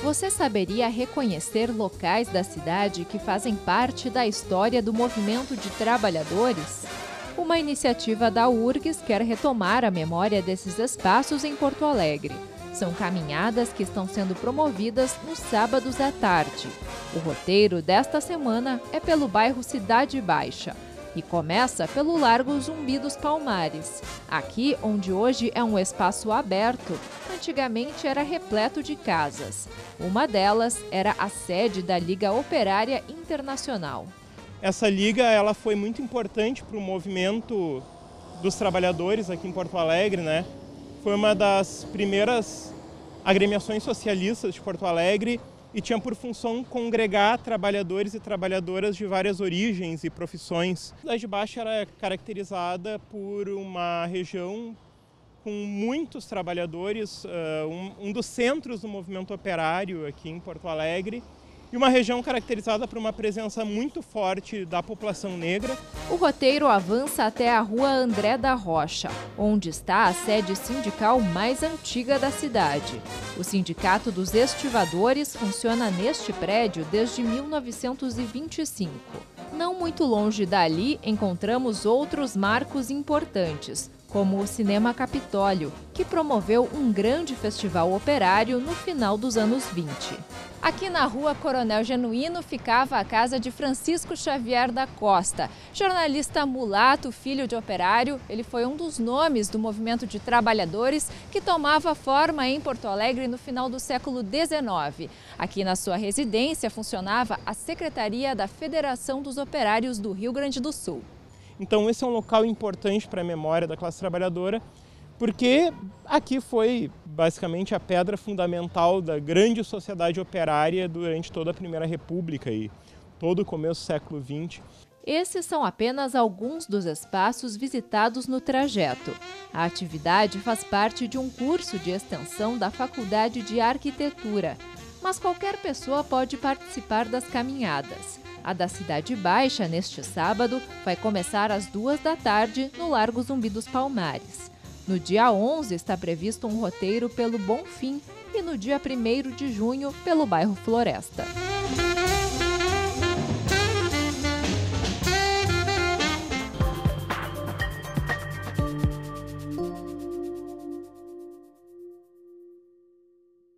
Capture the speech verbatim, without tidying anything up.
Você saberia reconhecer locais da cidade que fazem parte da história do movimento de trabalhadores? Uma iniciativa da U R G S quer retomar a memória desses espaços em Porto Alegre. São caminhadas que estão sendo promovidas nos sábados à tarde. O roteiro desta semana é pelo bairro Cidade Baixa e começa pelo Largo Zumbi dos Palmares. Aqui, onde hoje é um espaço aberto, antigamente era repleto de casas. Uma delas era a sede da Liga Operária Internacional. Essa liga ela foi muito importante para o movimento dos trabalhadores aqui em Porto Alegre, né? Foi uma das primeiras agremiações socialistas de Porto Alegre e tinha por função congregar trabalhadores e trabalhadoras de várias origens e profissões. A Cidade Baixa era caracterizada por uma região com muitos trabalhadores, um dos centros do movimento operário aqui em Porto Alegre, e uma região caracterizada por uma presença muito forte da população negra. O roteiro avança até a Rua André da Rocha, onde está a sede sindical mais antiga da cidade. O Sindicato dos Estivadores funciona neste prédio desde mil novecentos e vinte e cinco. Não muito longe dali, encontramos outros marcos importantes, como o Cinema Capitólio, que promoveu um grande festival operário no final dos anos vinte. Aqui na Rua Coronel Genuíno ficava a casa de Francisco Xavier da Costa. Jornalista mulato, filho de operário, ele foi um dos nomes do movimento de trabalhadores que tomava forma em Porto Alegre no final do século dezenove. Aqui na sua residência funcionava a Secretaria da Federação dos Operários do Rio Grande do Sul. Então esse é um local importante para a memória da classe trabalhadora, porque aqui foi basicamente a pedra fundamental da grande sociedade operária durante toda a Primeira República e todo o começo do século vinte. Esses são apenas alguns dos espaços visitados no trajeto. A atividade faz parte de um curso de extensão da Faculdade de Arquitetura, mas qualquer pessoa pode participar das caminhadas. A da Cidade Baixa, neste sábado, vai começar às duas da tarde no Largo Zumbi dos Palmares. No dia onze está previsto um roteiro pelo Bonfim e no dia primeiro de junho pelo bairro Floresta.